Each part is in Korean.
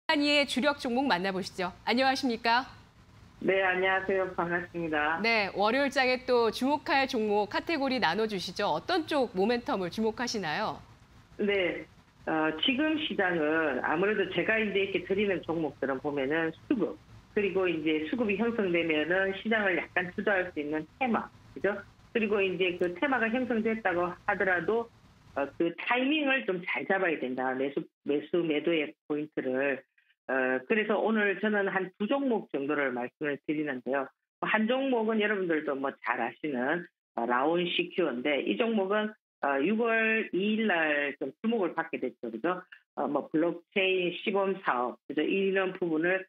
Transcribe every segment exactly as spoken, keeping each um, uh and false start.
한이의 주력 종목 만나보시죠. 안녕하십니까? 네, 안녕하세요. 반갑습니다. 네, 월요일장에 또 주목할 종목 카테고리 나눠주시죠. 어떤 쪽 모멘텀을 주목하시나요? 네, 어, 지금 시장은 아무래도 제가 이제 이렇게 드리는 종목들은 보면은 수급, 그리고 이제 수급이 형성되면은 시장을 약간 주도할 수 있는 테마, 그죠? 그리고 이제 그 테마가 형성됐다고 하더라도 어, 그 타이밍을 좀 잘 잡아야 된다. 매수, 매수, 매도의 포인트를. 어, 그래서 오늘 저는 한 두 종목 정도를 말씀을 드리는데요. 한 종목은 여러분들도 뭐 잘 아시는 어, 라온 시큐어인데 이 종목은 어, 유월 이일 날 좀 주목을 받게 됐죠. 그죠? 어, 뭐 블록체인 시범 사업, 그죠? 이런 부분을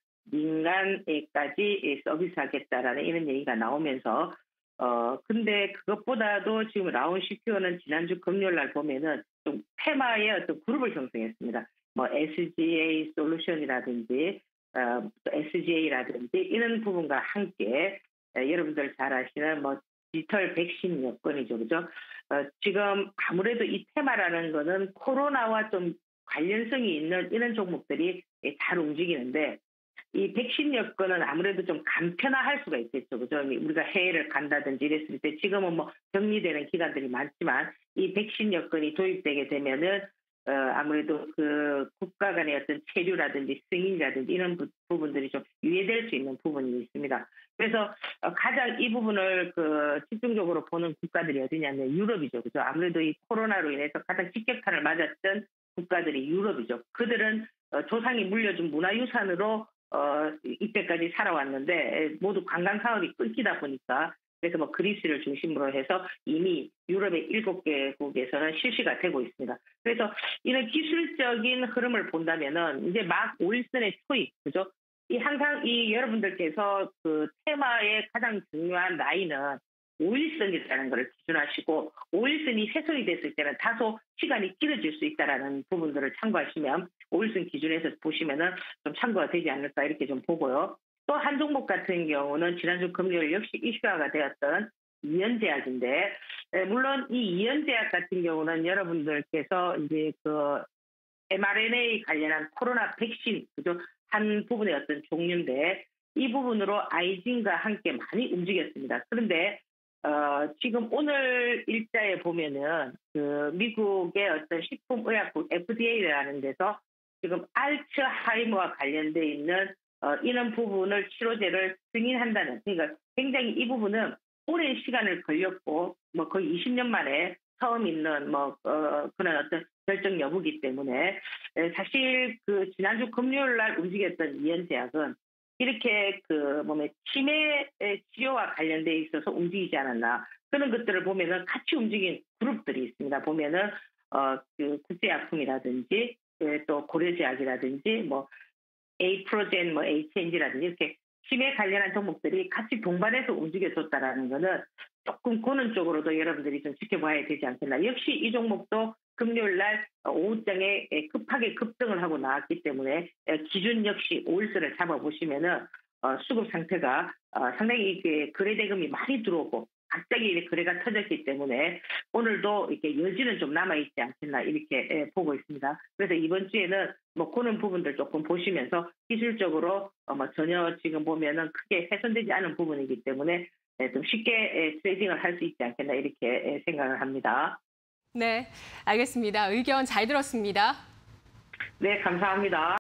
민간에까지 서비스하겠다라는 이런 얘기가 나오면서 어, 근데 그것보다도 지금 라온 시큐어는 지난주 금요일 날 보면은 좀 테마의 어떤 그룹을 형성했습니다. 뭐 에스지에이 솔루션이라든지 어, 에스지에이라든지 이런 부분과 함께 에, 여러분들 잘 아시는 뭐 디지털 백신 여건이죠, 그죠? 어, 지금 아무래도 이 테마라는 거는 코로나와 좀 관련성이 있는 이런 종목들이 잘 움직이는데 이 백신 여건은 아무래도 좀 간편화할 수가 있겠죠, 그죠? 우리가 해외를 간다든지 이랬을 때 지금은 뭐 격리되는 기간들이 많지만 이 백신 여건이 도입되게 되면은 어, 아무래도 그 국가 간의 어떤 체류라든지 승인이라든지 이런 부, 부분들이 좀 유예될 수 있는 부분이 있습니다. 그래서 어, 가장 이 부분을 그 집중적으로 보는 국가들이 어디냐면 유럽이죠. 그죠? 아무래도 이 코로나로 인해서 가장 직격탄을 맞았던 국가들이 유럽이죠. 그들은 어, 조상이 물려준 문화유산으로 어, 이때까지 살아왔는데 모두 관광 사업이 끊기다 보니까 그래서 뭐 그리스를 중심으로 해서 이미 유럽의 일곱 개국에서는 실시가 되고 있습니다. 그래서 이런 기술적인 흐름을 본다면은 이제 막 오일선의 초입, 그죠? 이 항상 이 여러분들께서 그 테마의 가장 중요한 라인은 오일선이라는 것을 기준하시고 오일선이 훼손이 됐을 때는 다소 시간이 길어질 수 있다라는 부분들을 참고하시면 오일선 기준에서 보시면은 좀 참고가 되지 않을까 이렇게 좀 보고요. 또 한 종목 같은 경우는 지난주 금요일 역시 이슈화가 되었던 이연제약인데 물론 이 이연제약 같은 경우는 여러분들께서 이제 그 엠알엔에이 관련한 코로나 백신 그죠 한 부분의 어떤 종류인데 이 부분으로 아이진과 함께 많이 움직였습니다. 그런데 어, 지금 오늘 일자에 보면은 그 미국의 어떤 식품의약국 에프디에이라는 데서 지금 알츠하이머와 관련돼 있는 어, 이런 부분을 치료제를 승인한다는 그러니까 굉장히 이 부분은 오랜 시간을 걸렸고 뭐 거의 이십 년 만에 처음 있는 뭐 어, 그런 어떤 결정 여부기 때문에 사실 그 지난주 금요일 날 움직였던 이연제약은 이렇게 그 몸의 치매 치료와 관련돼 있어서 움직이지 않았나 그런 것들을 보면은 같이 움직인 그룹들이 있습니다. 보면은 어그 국제약품이라든지 또 고려제약이라든지 뭐 에이프로젠, 뭐 에이치엔지라든지 이렇게 치매 관련한 종목들이 같이 동반해서 움직여줬다라는 거는 조금 보는 쪽으로도 여러분들이 좀 지켜봐야 되지 않겠나. 역시 이 종목도 금요일 날 오후장에 급하게 급등을 하고 나왔기 때문에 기준 역시 오일선을 잡아보시면은 수급 상태가 상당히 거래 대금이 많이 들어오고 갑자기 거래가 터졌기 때문에 오늘도 이렇게 여지는 좀 남아있지 않겠나 이렇게 보고 있습니다. 그래서 이번 주에는 뭐 그런 부분들 조금 보시면서 기술적으로 뭐 전혀 지금 보면은 크게 훼손되지 않은 부분이기 때문에 좀 쉽게 트레이딩을 할 수 있지 않겠나 이렇게 생각을 합니다. 네, 알겠습니다. 의견 잘 들었습니다. 네, 감사합니다.